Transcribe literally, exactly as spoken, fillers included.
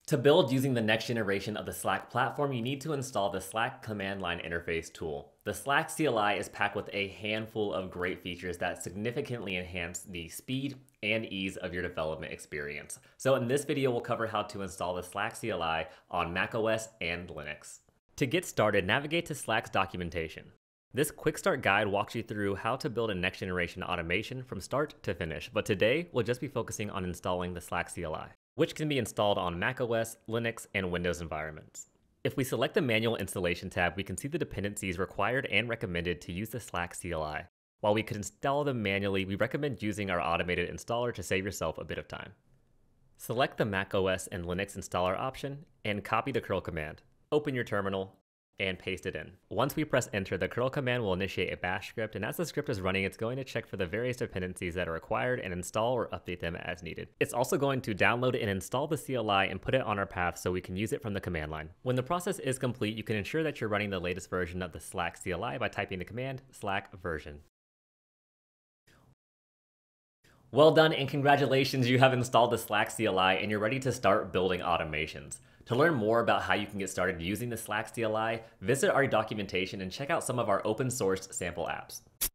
To build using the next generation of the Slack platform, you need to install the Slack command line interface tool. The Slack C L I is packed with a handful of great features that significantly enhance the speed and ease of your development experience. So in this video, we'll cover how to install the Slack C L I on macOS and Linux. To get started, navigate to Slack's documentation. This quick start guide walks you through how to build a next generation automation from start to finish, but today we'll just be focusing on installing the Slack C L I, which can be installed on macOS, Linux, and Windows environments. If we select the Manual Installation tab, we can see the dependencies required and recommended to use the Slack C L I. While we could install them manually, we recommend using our automated installer to save yourself a bit of time. Select the macOS and Linux installer option and copy the curl command. Open your terminal and paste it in. Once we press enter, the curl command will initiate a bash script, and as the script is running, it's going to check for the various dependencies that are required and install or update them as needed. It's also going to download and install the C L I and put it on our path so we can use it from the command line. When the process is complete, you can ensure that you're running the latest version of the Slack C L I by typing the command slack version. Well done, and congratulations, you have installed the Slack C L I and you're ready to start building automations. To learn more about how you can get started using the Slack C L I, visit our documentation and check out some of our open source sample apps.